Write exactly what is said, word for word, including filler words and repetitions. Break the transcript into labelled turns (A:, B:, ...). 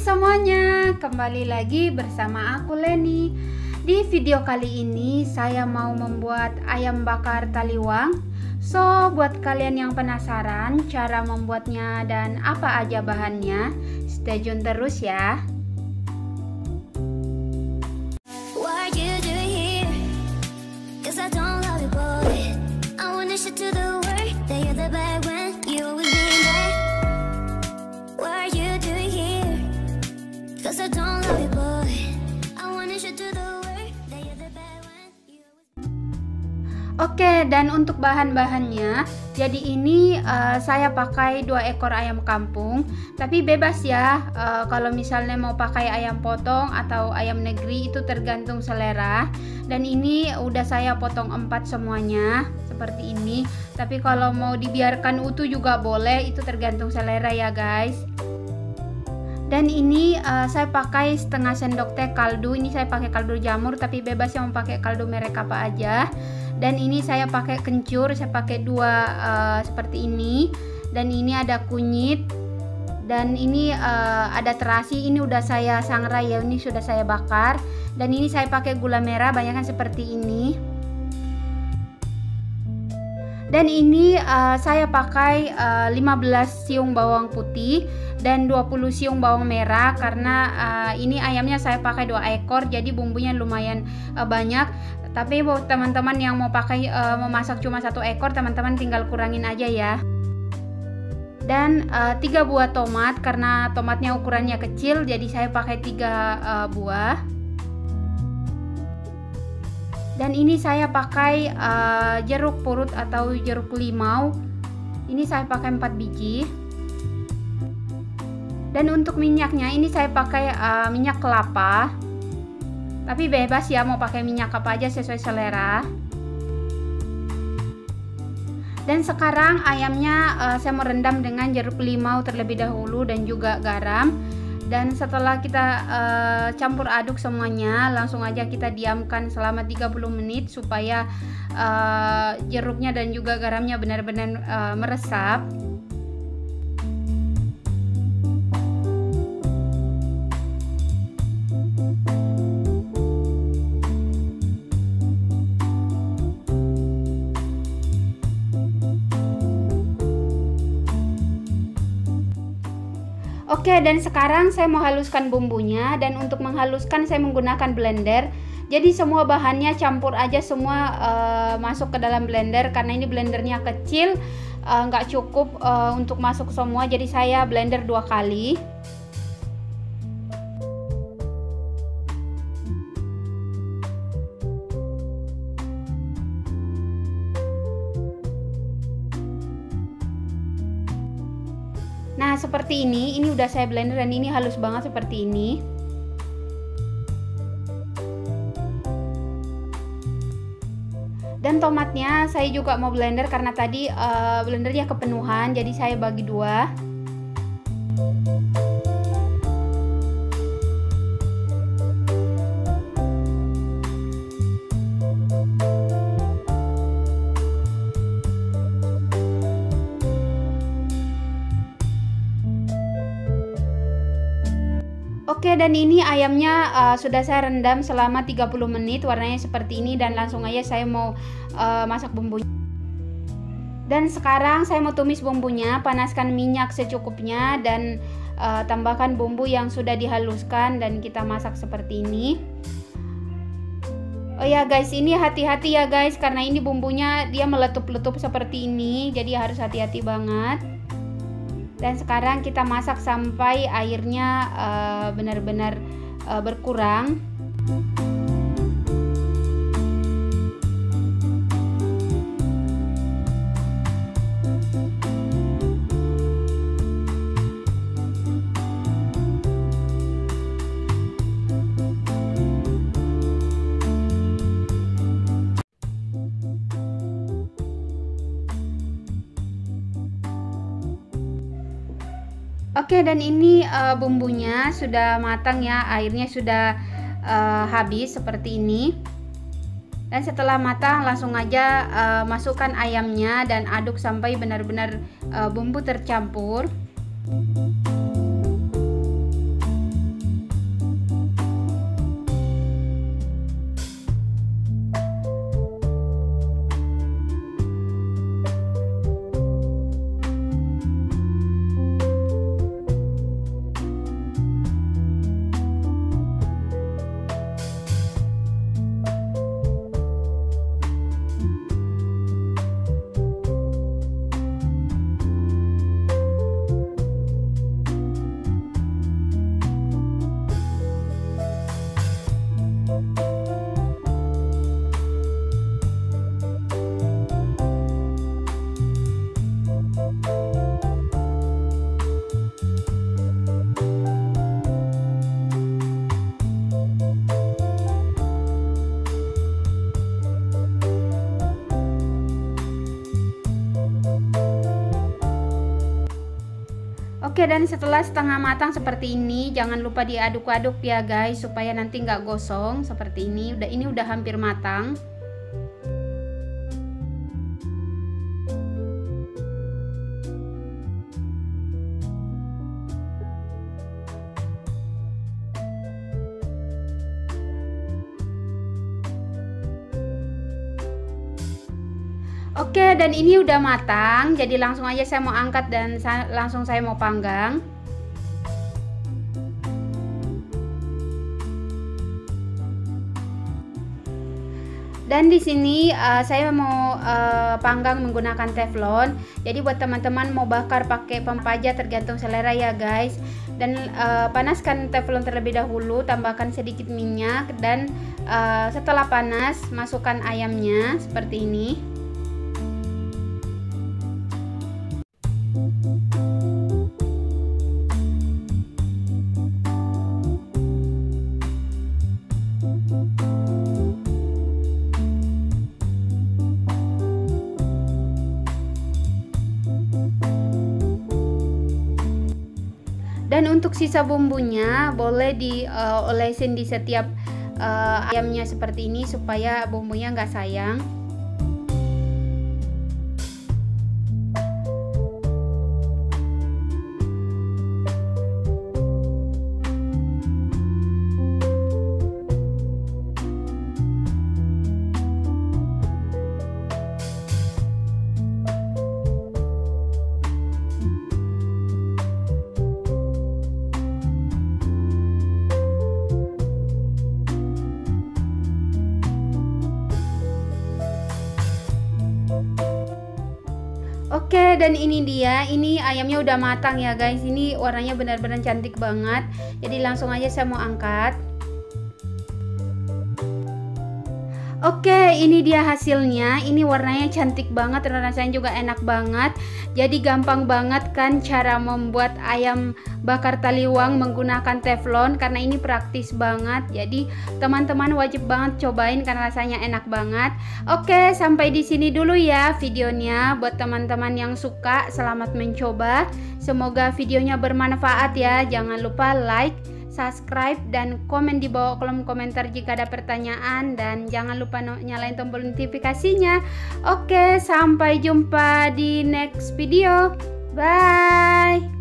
A: semuanya, kembali lagi bersama aku Leni. Di video kali ini saya mau membuat ayam bakar taliwang. So, buat kalian yang penasaran cara membuatnya dan apa aja bahannya, stay tune terus ya. Oke, dan untuk bahan-bahannya, jadi ini uh, saya pakai dua ekor ayam kampung, tapi bebas ya. Uh, kalau misalnya mau pakai ayam potong atau ayam negeri itu tergantung selera. Dan ini udah saya potong empat semuanya seperti ini. Tapi kalau mau dibiarkan utuh juga boleh, itu tergantung selera ya guys. Dan ini uh, saya pakai setengah sendok teh kaldu. Ini saya pakai kaldu jamur, tapi bebas yang mau pakai kaldu merek apa aja. Dan ini saya pakai kencur, saya pakai dua uh, seperti ini. Dan ini ada kunyit. Dan ini uh, ada terasi. Ini udah saya sangrai ya, ini sudah saya bakar. Dan ini saya pakai gula merah, banyakkan seperti ini. Dan ini uh, saya pakai uh, lima belas siung bawang putih dan dua puluh siung bawang merah, karena uh, ini ayamnya saya pakai dua ekor, jadi bumbunya lumayan uh, banyak. Tapi buat teman-teman yang mau pakai uh, memasak cuma satu ekor, teman-teman tinggal kurangin aja ya. Dan uh, tiga buah tomat, karena tomatnya ukurannya kecil, jadi saya pakai tiga uh, buah. Dan ini saya pakai uh, jeruk purut atau jeruk limau. Ini saya pakai empat biji. Dan untuk minyaknya ini saya pakai uh, minyak kelapa. Tapi bebas ya mau pakai minyak apa aja sesuai selera. Dan sekarang ayamnya uh, saya mau rendam dengan jeruk limau terlebih dahulu dan juga garam. Dan setelah kita uh, campur aduk semuanya, langsung aja kita diamkan selama tiga puluh menit supaya uh, jeruknya dan juga garamnya benar-benar uh, meresap. Oke, dan sekarang saya mau haluskan bumbunya, dan untuk menghaluskan saya menggunakan blender. Jadi semua bahannya campur aja semua uh, masuk ke dalam blender, karena ini blendernya kecil, uh, nggak cukup uh, untuk masuk semua, jadi saya blender dua kali. Nah seperti ini, ini udah saya blender dan ini halus banget seperti ini. Dan tomatnya saya juga mau blender karena tadi uh, blendernya kepenuhan, jadi saya bagi dua. Oke, dan ini ayamnya uh, sudah saya rendam selama tiga puluh menit, warnanya seperti ini, dan langsung aja saya mau uh, masak bumbunya. Dan sekarang saya mau tumis bumbunya, panaskan minyak secukupnya dan uh, tambahkan bumbu yang sudah dihaluskan dan kita masak seperti ini. Oh ya guys, ini hati-hati ya guys, karena ini bumbunya dia meletup-letup seperti ini, jadi harus hati-hati banget. Dan sekarang kita masak sampai airnya uh, benar-benar uh, berkurang. Oke, dan ini uh, bumbunya sudah matang ya, airnya sudah uh, habis seperti ini. Dan setelah matang langsung aja uh, masukkan ayamnya dan aduk sampai benar-benar uh, bumbu tercampur. Oke, dan setelah setengah matang seperti ini, jangan lupa diaduk-aduk ya guys, supaya nanti nggak gosong seperti ini. Udah ini udah hampir matang. Oke, dan ini udah matang, jadi langsung aja saya mau angkat dan sa langsung saya mau panggang. Dan di sini uh, saya mau uh, panggang menggunakan teflon. Jadi buat teman-teman mau bakar pakai pempaja tergantung selera ya guys. Dan uh, panaskan teflon terlebih dahulu, tambahkan sedikit minyak dan uh, setelah panas masukkan ayamnya seperti ini. Dan untuk sisa bumbunya boleh diolesin di setiap uh, ayamnya seperti ini supaya bumbunya nggak sayang. Oke, dan ini dia, ini ayamnya udah matang ya guys. Ini warnanya benar-benar cantik banget. Jadi langsung aja saya mau angkat. Oke, ini dia hasilnya. Ini warnanya cantik banget dan rasanya juga enak banget. Jadi gampang banget kan cara membuat ayam bakar taliwang menggunakan teflon, karena ini praktis banget. Jadi teman-teman wajib banget cobain karena rasanya enak banget. Oke, sampai di sini dulu ya videonya. Buat teman-teman yang suka, selamat mencoba. Semoga videonya bermanfaat ya. Jangan lupa like, subscribe, dan komen di bawah kolom komentar jika ada pertanyaan, dan jangan lupa nyalain tombol notifikasinya. Oke, sampai jumpa di next video. Bye.